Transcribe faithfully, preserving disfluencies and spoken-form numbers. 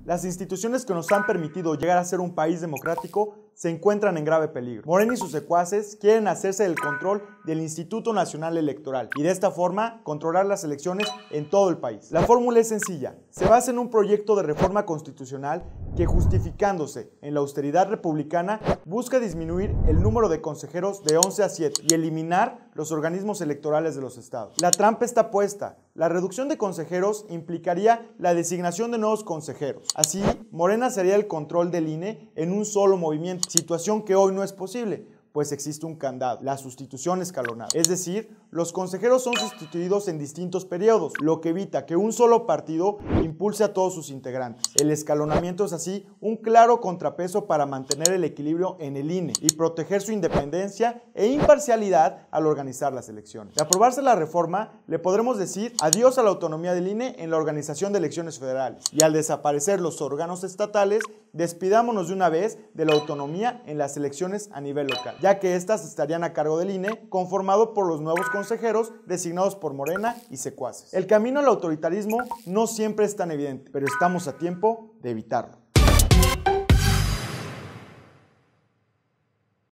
Las instituciones que nos han permitido llegar a ser un país democrático se encuentran en grave peligro. Morena y sus secuaces quieren hacerse del control del Instituto Nacional Electoral y de esta forma controlar las elecciones en todo el país. La fórmula es sencilla, se basa en un proyecto de reforma constitucional que, justificándose en la austeridad republicana, busca disminuir el número de consejeros de once a siete y eliminar los organismos electorales de los estados. La trampa está puesta. La reducción de consejeros implicaría la designación de nuevos consejeros. Así, Morena sería el control del I N E en un solo movimiento, situación que hoy no es posible, pues existe un candado, la sustitución escalonada. Es decir, los consejeros son sustituidos en distintos periodos, lo que evita que un solo partido impulse a todos sus integrantes. El escalonamiento es así un claro contrapeso para mantener el equilibrio en el I N E y proteger su independencia e imparcialidad al organizar las elecciones. De aprobarse la reforma, le podremos decir adiós a la autonomía del I N E en la organización de elecciones federales, y al desaparecer los órganos estatales, despidámonos de una vez de la autonomía en las elecciones a nivel local, ya que éstas estarían a cargo del I N E, conformado por los nuevos consejeros designados por Morena y secuaces. El camino al autoritarismo no siempre es tan evidente, pero estamos a tiempo de evitarlo.